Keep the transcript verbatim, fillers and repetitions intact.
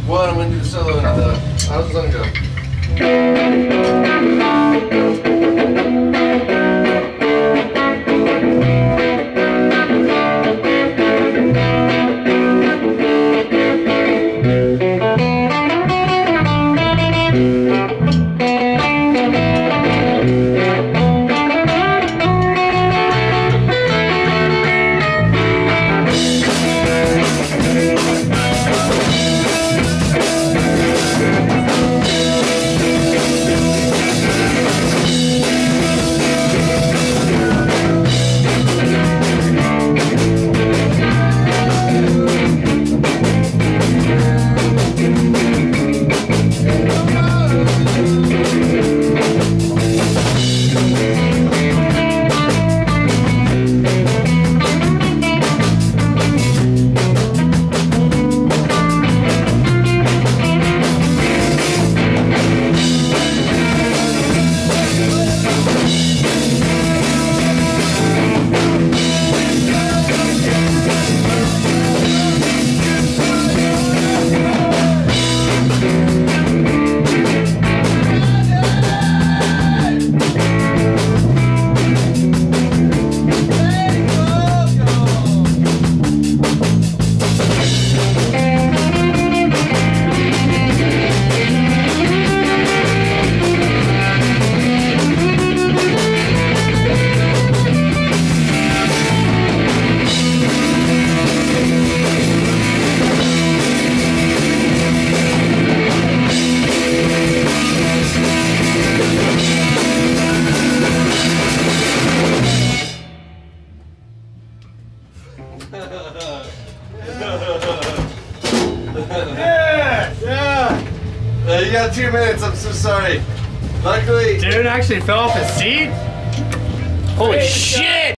One, I'm gonna do the solo and the. How's the song go? Yeah, yeah. Uh, you got two minutes. I'm so sorry. Luckily, Dude actually fell off his seat. Holy shit!